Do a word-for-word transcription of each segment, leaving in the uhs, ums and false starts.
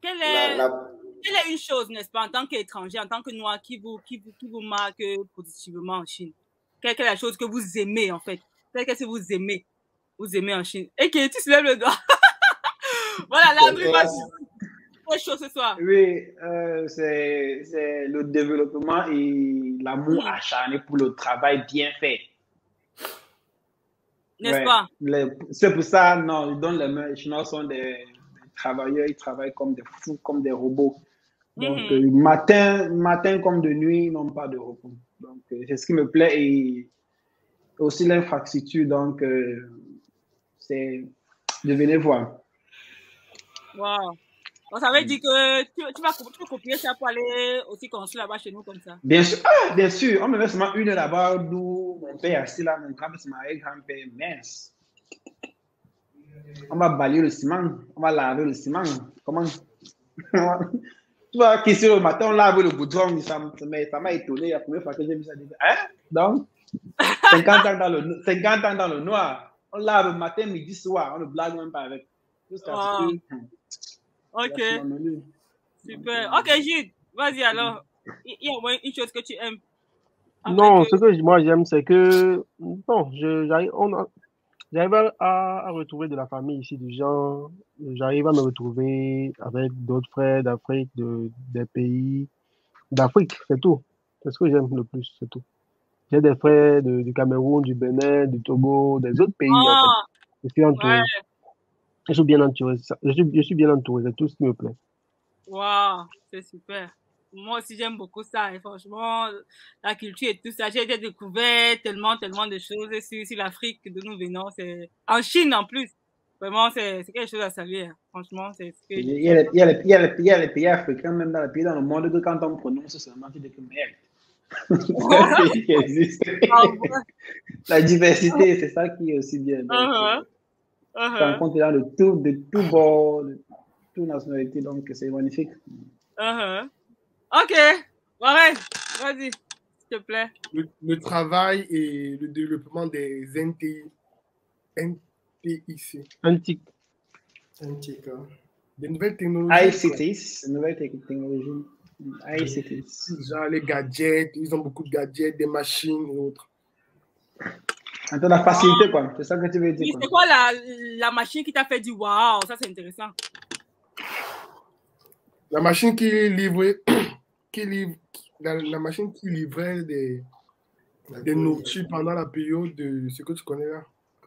Quelle La, est, la... quelle est une chose, n'est-ce pas, en tant qu'étranger, en tant que noir, qui vous, qui vous, qui vous marque positivement en Chine? Quelle, quelle est la chose que vous aimez, en fait? Qu'est-ce que vous aimez? Vous aimez en Chine? Et que tu soulèves le doigt. Voilà, Landry, vas-y. Quelle chose ce soir? Oui, euh, c'est le développement et l'amour Mhm. acharné pour le travail bien fait. N'est-ce Ouais. pas? C'est pour ça, non, ils donnent les mains. Les Chinois sont des, des travailleurs, ils travaillent comme des fous, comme des robots. Donc, Mhm. euh, matin, matin comme de nuit, ils n'ont pas de repos. Donc, euh, c'est ce qui me plaît. Et aussi l'infrastructure. Donc, euh, c'est de venir voir. Wow. Donc, ça veut dire que tu, tu, vas, tu vas copier ça pour aller aussi construire là-bas chez nous comme ça? Bien sûr, ah, bien sûr. On me met seulement une heure là-bas d'où mon père est assis là, mon grand-père, c'est ma grand-père mince. On va balayer le ciment, on va laver le ciment. Comment? Tu vois, qu'ici le matin, on lave le goudron, ça m'a étonné la première fois que j'ai vu ça. Hein? Donc, cinquante ans dans le, cinquante ans dans le noir. On lave matin, midi, soir. On ne blague même pas avec. Jusqu'à wow. ce que. Ok. Super. Ok, Jude, vas-y alors. Il y a au moins une chose que tu aimes. Non, ce que moi j'aime, c'est que. Bon, j'arrive à, à retrouver de la famille ici, du gens. J'arrive à me retrouver avec d'autres frères d'Afrique, de, des pays d'Afrique, c'est tout. C'est ce que j'aime le plus, c'est tout. J'ai des frères de, du Cameroun, du Bénin, du Togo, des autres pays, oh, en fait. Je suis entouré. Ouais. Je suis bien entouré. Je suis, je suis bien entouré, c'est tout ce qui me plaît. Waouh, c'est super. Moi aussi, j'aime beaucoup ça. Et franchement, la culture et tout ça, j'ai découvert tellement, tellement de choses sur, sur l'Afrique d'où nous venons. En Chine, en plus. Vraiment, c'est quelque chose à saluer. Franchement, c'est ce que il y, a les, il, y a les, il, y a les, il y a les pays africains, même dans les pays dans le monde, que quand on prononce seulement, tu dis que merde. C'est ce qui existe. La diversité, c'est ça qui est aussi bien. Donc, uh-huh. Uh-huh. Tu rencontres des gens de tout, de tout bord, de toute nationalité, donc c'est magnifique. Uh-huh. Ok, ouais, vas-y, s'il te plaît. Le, le travail et le développement des N T I C. N T I C. N T I C. Des nouvelles technologies. I C Ts, nouvelles technologies. I C Ts. Genre les gadgets, ils ont beaucoup de gadgets, des machines et autres. Attends, la facilité, quoi. C'est ça que tu veux dire. Oui, c'est quoi la, la machine qui t'a fait dire waouh, ça c'est intéressant. La machine qui livrait, qui livre, la, la machine qui livrait des, des nourritures pendant la période de ce que tu connais là.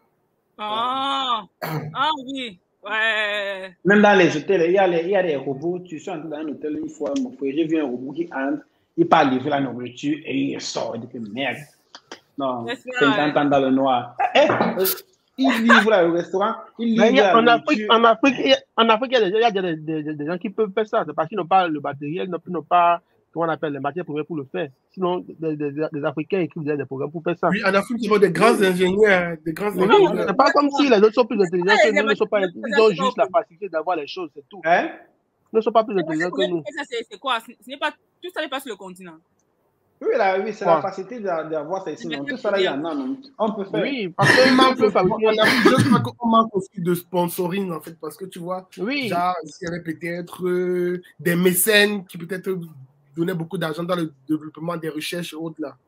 Ah, ah oui, ouais. Même dans les hôtels, il y a, les, il y a des robots. Tu suis dans un hôtel une fois, mon frère, j'ai vu un robot qui entre, il part livrer la nourriture et il sort. Il dit merde. Non, cinquante ans dans le noir. Eh, il livre là, au restaurant. Il livre Mais la en, Afrique, nourriture. en, Afrique, il y a, en Afrique, il y a des, il y a des, des, des, des gens qui peuvent faire ça. C'est parce qu'ils n'ont pas le matériel, ils n'ont pas, comment on appelle, les matières premières pour le faire. Sinon, des, des, des Africains écrivent des programmes pour faire ça. Oui, en Afrique, il y a des grands ingénieurs. Des grands oui, ingénieurs. c'est pas comme si les autres sont plus intelligents que nous. Ils, ne sont pas, ils ont juste la facilité d'avoir les choses, c'est tout. Hein? Ils ne sont pas plus intelligents que nous. C'est quoi? Ce n'est pas, tout ça n'est pas sur le continent. Oui, là, oui, c'est la facilité d'avoir ça ici. Tout ça, là, il y en a, non? On peut faire. Oui, parce qu'on peut fabriquer. Je crois qu'on manque aussi de sponsoring, en fait, parce que tu vois, oui. genre, il y avait peut-être euh, des mécènes qui peut-être donnaient beaucoup d'argent dans le développement des recherches et autres, là.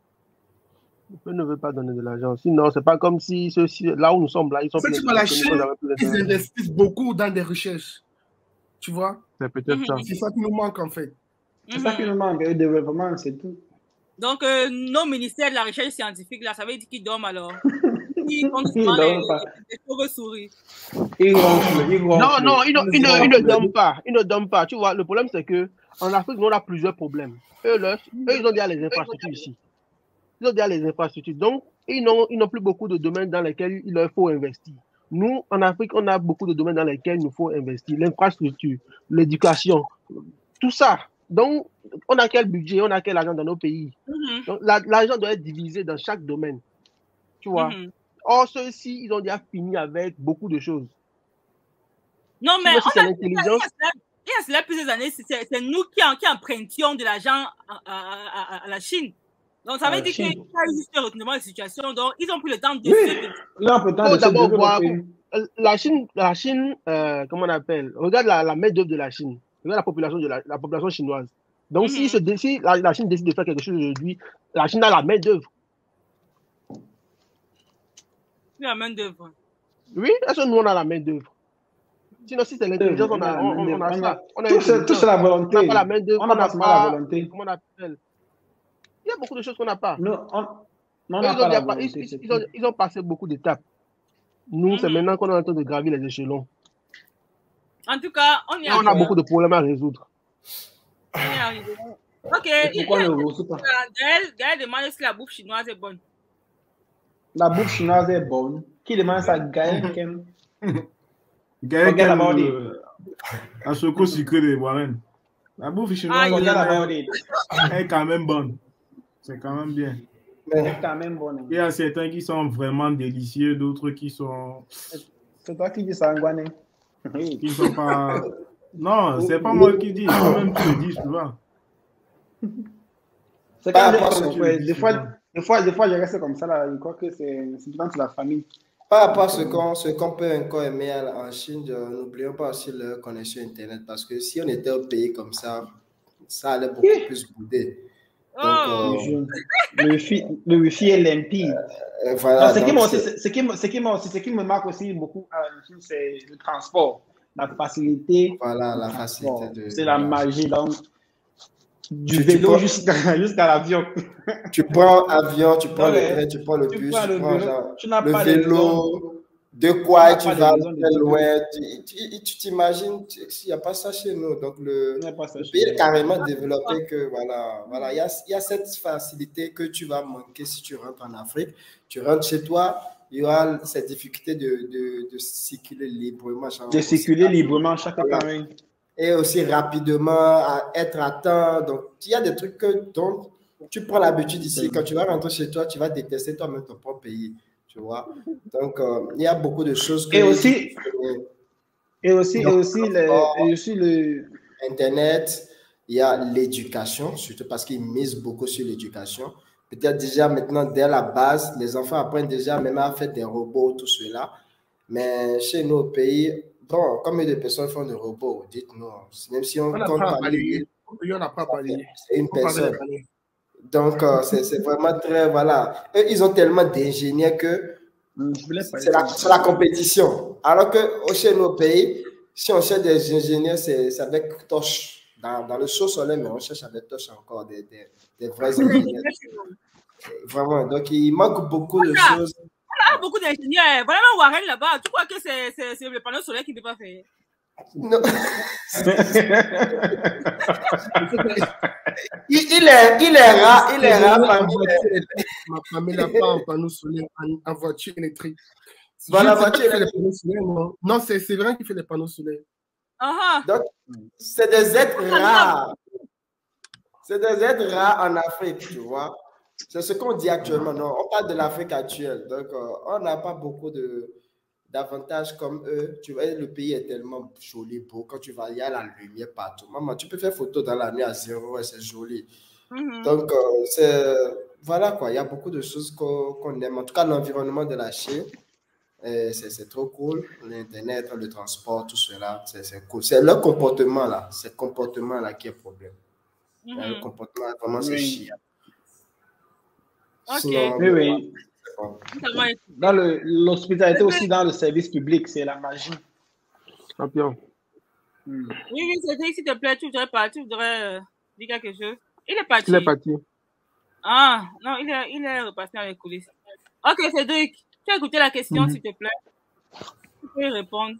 Eux ne veulent pas donner de l'argent. Sinon, c'est pas comme si ceux-ci, là où nous sommes, là, ils sont plus. Tu vois, la Chine, ils investissent beaucoup dans des recherches. Tu vois? C'est peut-être ça. C'est ça qui nous manque, en fait. C'est mm-hmm. ça qui nous manque, le développement, c'est tout. Donc, euh, nos ministères de la recherche scientifique, là, ça veut dire qu'ils dorment alors. Ils font souvent les, les chauves-souris. Ils ronflent, ils ronflent. Non, non, ils ne, ils, ne, ils ne dorment pas. Ils ne dorment pas. Tu vois, le problème, c'est qu'en Afrique, nous, on a plusieurs problèmes. Eux, là, eux, ils ont déjà les infrastructures ici. Ils ont déjà les infrastructures. Donc, ils n'ont plus beaucoup de domaines dans lesquels il leur faut investir. Nous, en Afrique, on a beaucoup de domaines dans lesquels il nous faut investir. L'infrastructure, l'éducation, tout ça. Donc, on a quel budget, on a quel argent dans nos pays. Mm-hmm. Donc, l'argent doit être divisé dans chaque domaine. Tu vois. Mm-hmm. Or, ceux-ci, ils ont déjà fini avec beaucoup de choses. Non, mais on a, il, y a, il, y a, il y a cela plusieurs années, c'est nous qui, en, qui empruntions de l'argent à, à, à, à la Chine. Donc, ça veut dire qu'il y a eu juste un retournement de situation. Donc, ils ont pris le temps de... Oui, là, on peut faut d'abord voir, la Chine, la Chine euh, comment on appelle? Regarde la, la main-d'œuvre de la Chine. Regarde la population, de la, la population chinoise. Donc, Mhm. si, se, si la, la Chine décide de faire quelque chose aujourd'hui, la Chine a la main-d'œuvre. La main d'œuvre. Oui, est-ce que nous, on a la main-d'œuvre? Sinon, si c'est l'intelligence, on a, on, on a ça. On a tout, c'est, tout c'est la volonté. On n'a pas la main-d'œuvre, On n'a on n'a pas seulement la pas. volonté. Comment on appelle? Il y a beaucoup de choses qu'on n'a pas. Nous, on on Eux, n'a ils, pas ont la déjà pas- volonté. ils- c'est ils ont, tout. ils ont passé beaucoup d'étapes. Nous, c'est Mhm. maintenant qu'on est en train de gravir les échelons. En tout cas, on y Et on a arrive. beaucoup de problèmes à résoudre. On y arrive. Ok. Et il- pourquoi il- ne reçoit pas? Gaël, Gaël demande si la bouffe chinoise est bonne. La bouffe chinoise est bonne. Qui demande ça? Gaël Ken. Gaël Forget Ken, about it. euh, un choco sucré de Warren. La bouffe Ah, chinoise il y Forget a- about it. est quand même bonne. C'est quand même bien. C'est quand même bon. Il y a certains qui sont vraiment délicieux, d'autres qui sont C'est toi qui dis ça, Ngwane. Oui. qui ne sont pas. Non, c'est pas moi qui dis, c'est toi-même qui le dis souvent. C'est Par quand même rapport à des ce fois, que tu des dis fois, souvent. des fois, des fois, je reste comme ça là. Je crois que c'est c'est dans la famille. Par rapport à ce qu'on ce qu'on peut encore aimer à- en Chine, euh, n'oublions pas aussi leur connexion Internet parce que si on était au pays comme ça, ça allait beaucoup plus bouder. Oh. Donc, euh, Le wifi, le wifi est limpide. euh, voilà. Non, ce, qui donc m'a aussi- c'est- ce, qui me- ce, qui me- ce qui me marque aussi beaucoup à la Chine, c'est le transport, la facilité. Voilà, la du facilité transport. de- C'est la voilà. magie. Donc, du Tu- tu vélo prends- jusqu'à jusqu'à l'avion. Tu prends l'avion, tu prends Ouais. le train, tu prends le Tu bus, prends tu le prends vélo, genre, tu n'as le pas de raison. vélo, de quoi Tu tu n'as pas vas de raison de très dire. loin. Tu tu- tu t'imagines tu- s'il n'y a pas ça chez nous. Donc, le, Il n'y a pas ça le chez pays nous. est carrément développé que, voilà, voilà, il y a, il y a cette facilité que tu vas manquer si tu rentres en Afrique. Tu rentres chez toi, il y aura cette difficulté de, de, de circuler librement. genre, De circuler aussi- librement chaque Voilà. temps. oui. Et aussi rapidement, à être à temps. Donc, il y a des trucs que dont tu prends l'habitude ici. Quand tu vas rentrer chez toi, tu vas détester toi-même ton propre pays. Tu vois? Donc, euh, il y a beaucoup de choses que. Et aussi, et aussi, et aussi, le, et aussi le, Internet, il y a l'éducation, surtout parce qu'ils misent beaucoup sur l'éducation. Peut-être déjà maintenant, dès la base, les enfants apprennent déjà même à faire des robots, tout cela. Mais chez nous au pays, bon, combien de personnes font des robots? Dites-nous. Même si on On compte apprend à par balayer. On apprend à balayer. c'est une On parle de personne. balayer. Donc, euh, c'est c'est vraiment très, voilà. Eux, ils ont tellement d'ingénieurs que je voulais parler c'est la, de ça. c'est la compétition. Alors que au- chez nos pays, si on cherche des ingénieurs, c'est c'est avec torche. Dans, dans le chaud soleil, mais on cherche avec torche encore des, des, des vrais ingénieurs. Vraiment. Donc, il manque beaucoup de Ah. choses. On a beaucoup d'ingénieurs. Voilà Warren là-bas. Tu crois que c'est c'est- c'est le panneau solaire qui ne peut pas faire? Non. il, il est, il est rare, il est rare parmi les- Ma Pamela pas en panneau solaire, en, en voiture électrique. Voilà, Je ne sais pas voiture qui fait les électrique. panneaux solaires, non. Non, c'est c'est vrai qui fait les panneaux solaires. Ah ah. Donc, c'est des êtres rares. C'est des êtres rares en Afrique, tu vois. C'est ce qu'on dit actuellement. Non, on parle de l'Afrique actuelle. Donc, euh, on n'a pas beaucoup de d'avantages comme eux. Tu vois, le pays est tellement joli, beau. Quand tu vas, il y a la lumière partout. Maman, tu peux faire photo dans la nuit à zéro, et c'est joli. Mhm. Donc, euh, c'est voilà quoi. Il y a beaucoup de choses qu'on qu'on aime. En tout cas, l'environnement de la Chine, euh, c'est c'est trop cool. L'Internet, le transport, tout cela, c'est c'est cool. C'est leur comportement là. C'est le comportement là qui est problème. Mhm. Le comportement, vraiment, c'est Oui. chiant. Ok. Sinon, Oui, oui. c'est bon. Totalement. Dans le- l'hospitalité aussi, dans le service public, c'est la magie. Champion. Hmm. Oui, oui, Cédric, s'il te plaît, tu voudrais pas, tu voudrais euh, dire quelque chose. Il est parti. Il est parti. Ah, non, il est, il est repassé dans les coulisses. Ok, Cédric, tu as écouté la question, Mhm. s'il te plaît. Tu peux y répondre.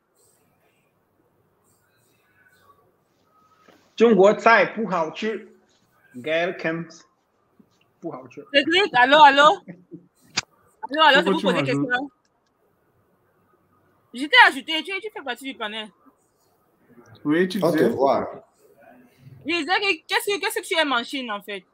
中国菜不好吃 Gaël Kemp 不好吃 Cédric, allô, allô? Allô, allô, c'est Pourquoi pour tu poser m'ajoutes? question. Je t'ai ajouté, tu, tu fais partie du panel. Oui, tu On te disais. voit. Je disais que qu'est-ce que, qu'est-ce que tu aimes en Chine, en fait?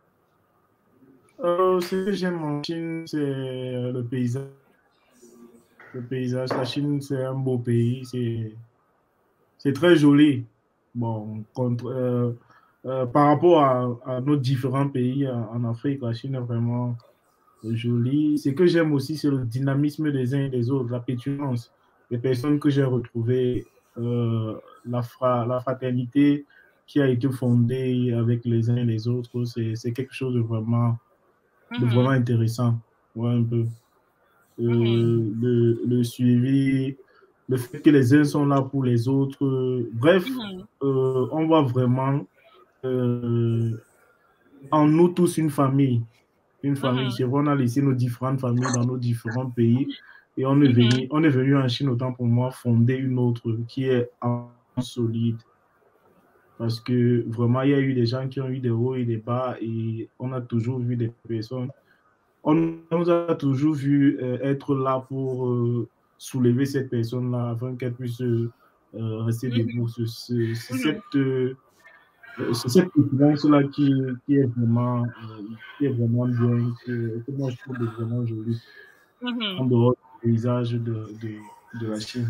Euh, ce que j'aime en Chine, c'est euh, le paysage. Le paysage. La Chine, c'est un beau pays. C'est, c'est très joli. Bon, contre, euh, euh, par rapport à, à nos différents pays en, en Afrique, la Chine est vraiment, joli. Ce que j'aime aussi, c'est le dynamisme des uns et des autres, la pétulance. Les personnes que j'ai retrouvées, euh, la, fra la fraternité qui a été fondée avec les uns et les autres, c'est quelque chose de vraiment, de Mhm. vraiment intéressant. Ouais, un peu. Euh, Mhm. le, le suivi, le fait que les uns sont là pour les autres. euh, Bref, Mhm. euh, on voit vraiment euh, en nous tous une famille. Une famille. Mhm. C'est vrai, on a laissé nos différentes familles dans nos différents pays et on est Mhm. venu, on est venu en Chine, autant pour moi, fonder une autre qui est en solide. Parce que vraiment, il y a eu des gens qui ont eu des hauts et des bas et on a toujours vu des personnes. On nous a toujours vu euh, être là pour euh, soulever cette personne-là afin qu'elle puisse euh, rester debout. C'est cette, euh, cette confidence-là qui, qui, est vraiment, euh, qui est vraiment bien, que, que moi je trouve vraiment joli Mhm. en dehors du paysage de, de, de la Chine.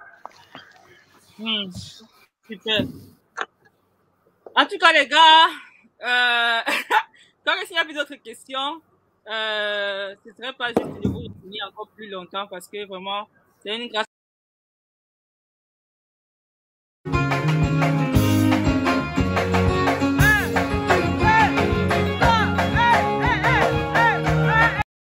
Mhm. Super. En tout cas, les gars, euh, quand il y a plus d'autres questions, euh, ce ne serait pas juste de vous retenir encore plus longtemps parce que vraiment, c'est une grâce